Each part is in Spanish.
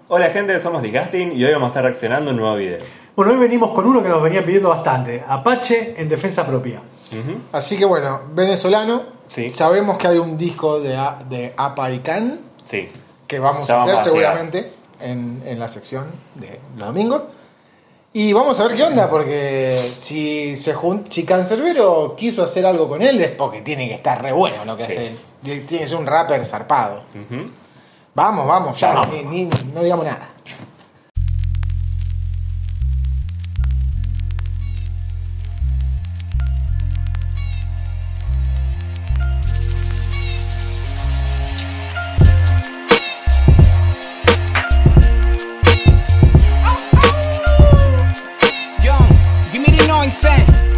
Hola gente, somos Disgusting y hoy vamos a estar reaccionando a un nuevo video. Bueno, hoy venimos con uno que nos venían pidiendo bastante, Apache en defensa propia. Así que bueno, venezolano, Sí. sabemos que hay un disco de Apa y Can, Sí. que vamos Ya a hacer vamos a seguramente en la sección de los domingos. Y vamos a ver qué onda, porque si Cancerbero quiso hacer algo con él es porque tiene que estar re bueno lo que Sí. hace él. Tiene que ser un rapper zarpado. Ujú. Vamos, ya, Vamos. no digamos nada. Yo, give me the noise,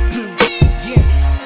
yeah.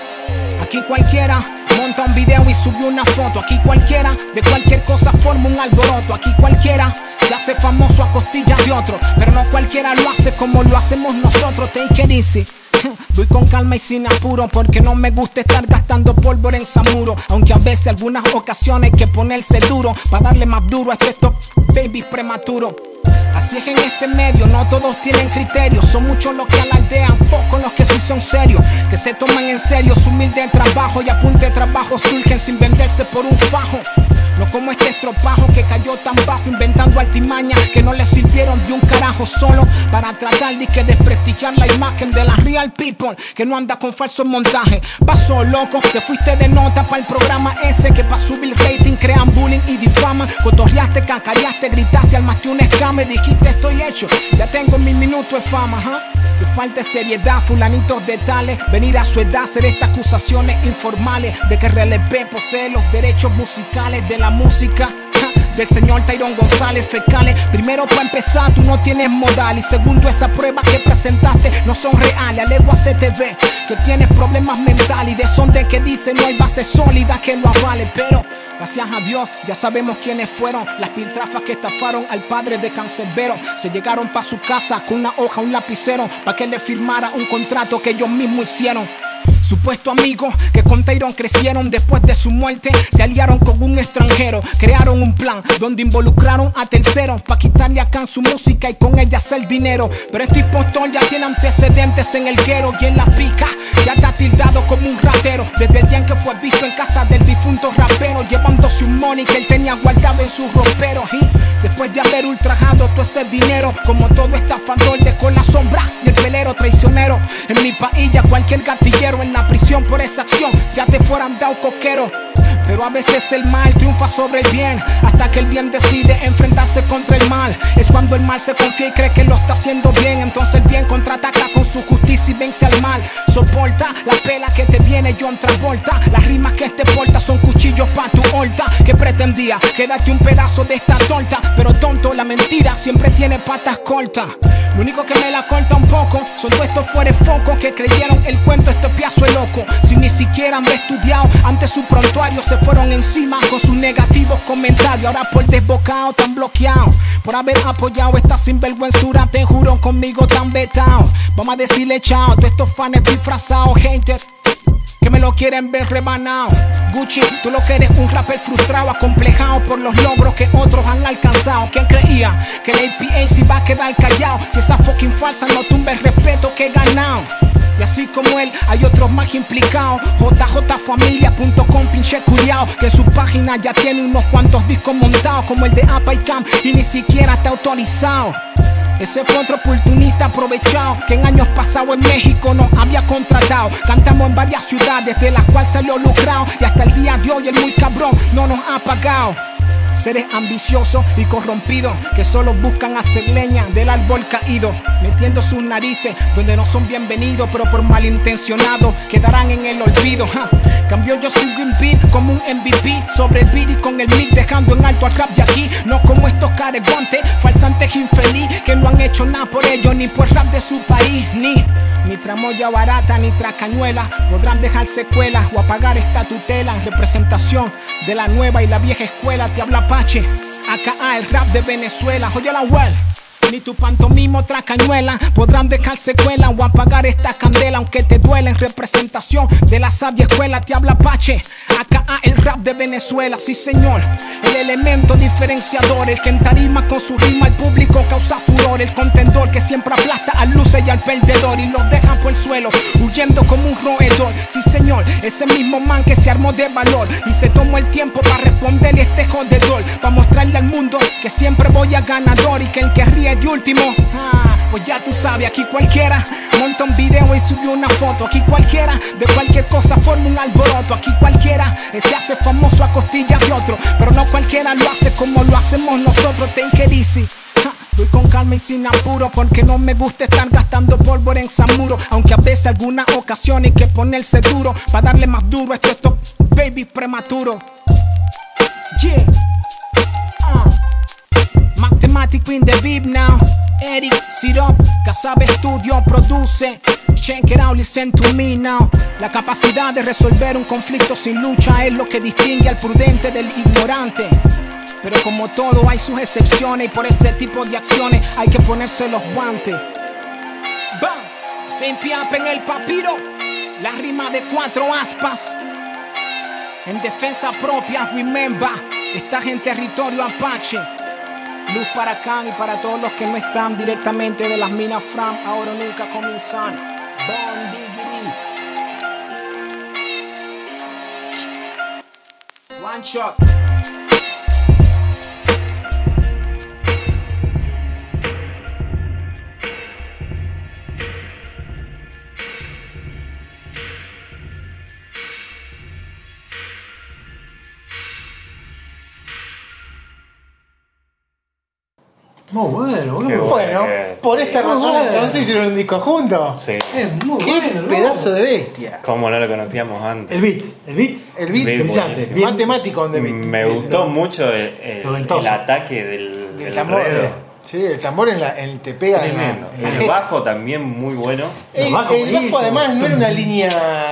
Aquí cualquiera monta un video y sube una foto. Aquí cualquiera de cualquier cosa forma un alboroto. Aquí cualquiera se hace famoso a costillas de otro, pero no cualquiera lo hace como lo hacemos nosotros. Take it easy. Voy con calma y sin apuro, porque no me gusta estar gastando pólvora en Samuro. Aunque a veces, algunas ocasiones, hay que ponerse duro para darle más duro a este top baby prematuro. Así es en este medio, no todos tienen criterios. Son muchos los que alardean, pocos los que sí son serios, que se toman en serio su humilde trabajo y a punta de trabajo surgen sin venderse por un fajo. No como este estropajo que cayó tan bajo inventando artimañas que no le sirvieron de un carajo, solo para tratar de que desprestigiar la imagen de la real people que no anda con falsos montajes. Pasó loco, te fuiste de nota para el programa ese que pa' subir rating crean bullying y difaman. Cotorreaste, cacareaste, gritaste, armaste un escame, dijiste estoy hecho, ya tengo mi minuto de fama, Que falta seriedad, fulanitos de tales, venir a su edad, hacer estas acusaciones informales de que RLP posee los derechos musicales de la música del señor Tyrone González Fecales. Primero, para empezar, tú no tienes modal, y segundo, esas pruebas que presentaste no son reales. Alego a CTV que tienes problemas mentales y de son de que dice no hay base sólida que lo avale, pero gracias a Dios ya sabemos quiénes fueron las piltrafas que estafaron al padre de Cancerbero. Se llegaron pa' su casa con una hoja, un lapicero, pa' que le firmara un contrato que ellos mismos hicieron. Supuesto amigos que con Tyrone crecieron después de su muerte, se aliaron con un extranjero, crearon un plan donde involucraron a terceros pa' quitarle a Can su música y con ella hacer dinero. Pero este impostor ya tiene antecedentes en el guero y en la pica ya está tildado como un ratero desde el día en que fue visto en casa del difunto rapero, llevándose un money que él tenía guardado en sus roperos. Y después de haber ultrajado todo ese dinero, como todo estafador dejó la sombra y el pelero traicionero. En mi país ya cualquier gatillero en la prisión por esa acción ya te fueran dado coquero. Pero a veces el mal triunfa sobre el bien, hasta que el bien decide enfrentarse contra el mal. Es cuando el mal se confía y cree que lo está haciendo bien, entonces el bien contraataca con su justicia y vence al mal. Soporta la pela que te viene John Travolta, las rimas que este porta son cuchillos pa' tu horta. Que pretendía quedarte un pedazo de esta torta, pero tonto, la mentira siempre tiene patas cortas. Lo único que me la corta un poco son todos estos fuera focos que creyeron el cuento este piazo es loco, sin ni siquiera haber estudiado ante su prontuario. Se fueron encima con sus negativos comentarios, ahora por desbocado tan bloqueado por haber apoyado esta sinvergüenzura. Te juro conmigo tan vetado, vamos a decirle chao a todos estos fans disfrazados, haters que me lo quieren ver rebanado. Gucci, tú lo que eres un rapper frustrado, acomplejado por los logros que otros han alcanzado. ¿Quién creía que el APA se iba a quedar callado? Si esa fucking falsa no tumba el respeto que he ganado. Y así como él, hay otros más implicados. JJFamilia.com, pinche culiao, que en su página ya tiene unos cuantos discos montados, como el de Apa y Cam, y ni siquiera está autorizado. Ese fue otro oportunista aprovechado que en años pasados en México nos había contratado. Cantamos en varias ciudades de las cuales salió lucrado, y hasta el día de hoy el muy cabrón no nos ha pagado. Seres ambiciosos y corrompidos que solo buscan hacer leña del árbol caído, metiendo sus narices donde no son bienvenidos, pero por malintencionados quedarán en el olvido. Cambio yo soy Green Beat como un MVP sobre el beat y con el mic dejando en alto al rap de aquí. No como estos careguantes, falsantes infeliz que no han hecho nada por ellos ni por rap de su país. Ni tramoya barata ni tracañuela podrán dejar secuelas o apagar esta tutela en representación de la nueva y la vieja escuela. Te habla Apache, acá el rap de Venezuela. Oye la well, Ni tu pantomima otra cañuela podrán dejar secuela o apagar esta candela, aunque te duela. En representación de la sabia escuela te habla Apache, acá el rap de Venezuela. Sí señor, el elemento diferenciador, el que en tarima con su rima al público causa furor, el contendor que siempre aplasta al luce y al perdedor y los dejan por el suelo huyendo como un roedor. Sí señor, ese mismo man que se armó de valor y se tomó el tiempo para responderle a este jodedor, para mostrarle al mundo que siempre voy a ganador y que el que ríe de último, pues ya tú sabes, aquí cualquiera monta un video y subió una foto, aquí cualquiera de cualquier cosa forma un alboroto, aquí cualquiera se hace famoso a costillas de otro, pero no cualquiera lo hace como lo hacemos nosotros. Take it easy. Voy con calma y sin apuro, porque no me gusta estar gastando pólvora en Samuro, aunque a veces alguna ocasión hay que ponerse duro para darle más duro a estos baby prematuro. Yeah. Matemático in the beat now. Eric Sirop, Casabe Studio produce. Check it out, listen to me now. La capacidad de resolver un conflicto sin lucha es lo que distingue al prudente del ignorante. Pero como todo hay sus excepciones y por ese tipo de acciones hay que ponerse los guantes. ¡Bam! Se empiapa en el papiro, la rima de 4 aspas. En defensa propia, remember, estás en territorio Apache. Luz para Khan y para todos los que no están directamente de las minas Fram, ahora o nunca comienzan. Bon diggity. One shot. Muy bueno, Qué boludo. Bueno, por esta Muy razón bueno. entonces hicieron un disco juntos. Sí. Es muy ¡Qué bueno, pedazo loco. de bestia! Como no lo conocíamos antes. El beat. El beat Beat brillante. buenísimo. Bien. matemático on the beat. Me Ese. gustó mucho el Noventoso. ataque del tambor. ruedo. Sí, el tambor te pega en Tremendo. la El jeta. bajo también muy bueno. El bajo bajo buenísimo. además no era una línea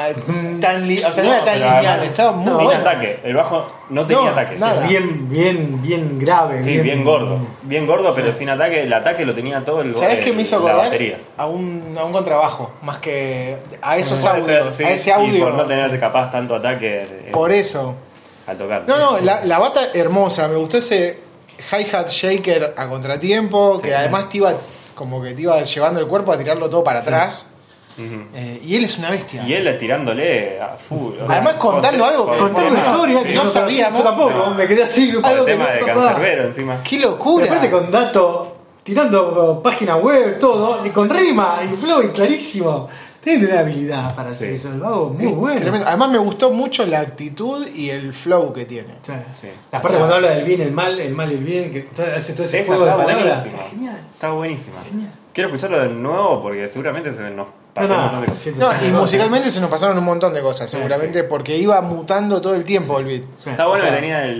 tan o sea, no era tan pero lineal, además, estaba muy sin bueno. ataque. El bajo no tenía No, ataque. nada. Bien grave. Sí, bien gordo. Bien gordo, pero sin ataque. El ataque lo tenía todo el ¿Sabés qué me hizo la acordar? batería. A un contrabajo, más que a esos Puede ser, audios, sí, a ese y audio. por no tener capaz tanto ataque Por eso. al tocar. No, la bata hermosa, me gustó ese hi-hat shaker a contratiempo, Sí. que además te iba llevando el cuerpo a tirarlo todo para atrás. Ujú. Y él es una bestia. Y él tirándole a full. o sea, Además, contando algo que Contar por lo una menos historia no que no sabíamos. Yo tampoco, No. me quedé así. Con algo el que tema no- de papá. Cancerbero encima. ¡Qué Y locura! aparte con datos, tirando página web, todo, y con rima y flow y clarísimo. Tiene una habilidad para hacer Sí. eso, el vago muy Es bueno. tremendo. Además me gustó mucho la actitud y el flow que tiene. O sea, Sí. aparte O sea, cuando habla del bien, el mal y el bien, que hace todo ese Esa juego de está palabras. buenísima. Está genial. Está buenísima. Genial. Quiero escucharlo de nuevo porque seguramente se nos pasó No, un montón de no, cosas. siento No, que y no, musicalmente se nos pasaron un montón de cosas, seguramente, sí. porque iba mutando todo el tiempo el beat. Sí. Está bueno O sea, que tenía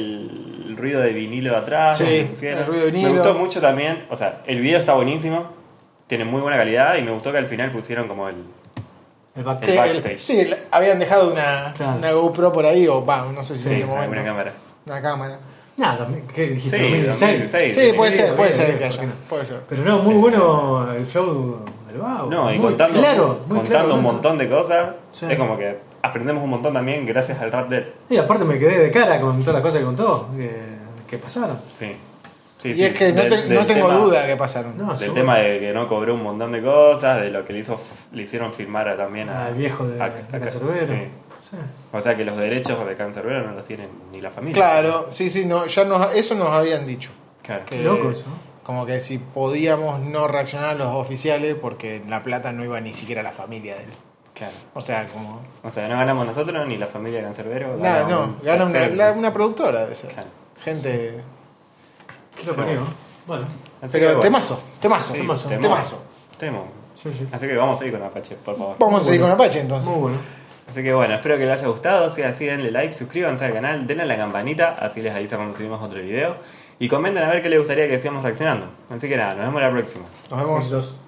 el ruido de vinilo atrás. Sí, que pusieron. el ruido de vinilo. Me gustó mucho también. O sea, el video está buenísimo. Tiene muy buena calidad. Y me gustó que al final pusieron como el. El back- Sí, El backstage. sí, habían dejado una GoPro por ahí, o no sé si en Sí, ese momento. una cámara. Una cámara. Nada, también, ¿qué dijiste? Sí, 2016. 2016. Sí, puede ser, puede bien, ser bien, que ¿por haya. qué no? Puede ser. Pero no, muy bueno el flow del vago. No, y muy contando, claro, muy contando claro, un ¿no? montón de cosas. Sí. Es como que aprendemos un montón también gracias al rap de él. Y aparte me quedé de cara con todas las cosas que contó, que pasaron. Sí. Sí, Y sí, es que no del tengo tema- duda que pasaron. No, Del seguro. tema de que no cobró un montón de cosas, de lo que le hicieron filmar también Al viejo de Cancerbero. sí. Sí. O sea que los derechos de Cancerbero no los tienen ni la familia. Claro, sí, no, eso nos habían dicho. Claro. Que, Qué loco eso. Como que si podíamos no reaccionar a los oficiales porque la plata no iba ni siquiera a la familia de él. Claro. O sea, como... O sea, no ganamos nosotros ni la familia de Cancerbero. Nada, no, un gana tercero. una productora debe ser. Claro. Gente... ¿Qué lo parió? Bueno, Así Pero que bueno. temazo. Sí, temazo. Temazo. Temo. sí, sí. Así que vamos a ir con Apache, por favor. Vamos a seguir con Apache entonces. Muy bueno. Así que bueno, espero que les haya gustado. Si es así, denle like, suscríbanse al canal, denle a la campanita, así les avisa cuando subimos otro video. Y comenten a ver qué les gustaría que sigamos reaccionando. Así que nada, nos vemos la próxima. Nos vemos. Besitos.